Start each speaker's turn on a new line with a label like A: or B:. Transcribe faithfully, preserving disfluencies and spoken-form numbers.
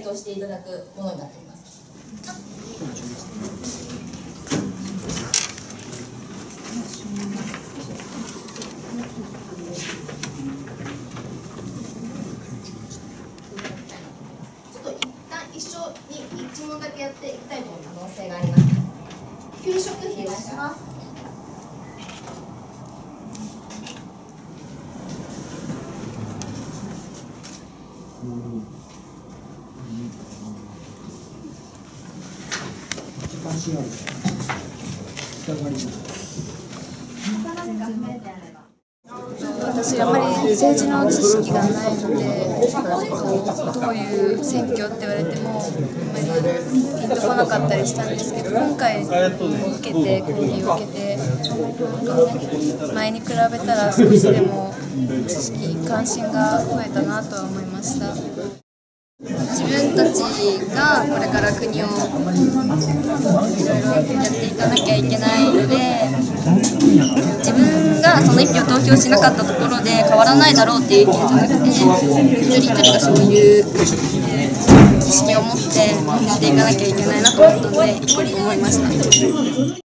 A: 答していただくものになっています。ちょっと一旦一緒に一問だけやっていきたいという可能性があります。給食費お願いします。
B: 私あまり政治の知識がないので、どういう選挙って言われてもあんまりピンとこなかったりしたんですけど、今回受けて講義を受けて、なんか前に比べたら少しでも知識関心が増えたなとは思いました。自分たちがこれから国をいろいろやっていかなきゃいけないので、自分がその一票投票しなかったところで変わらないだろうっていう意見じゃなくて、一人一人がそういう知識を持ってやっていかなきゃいけないなと思ったので、思いました。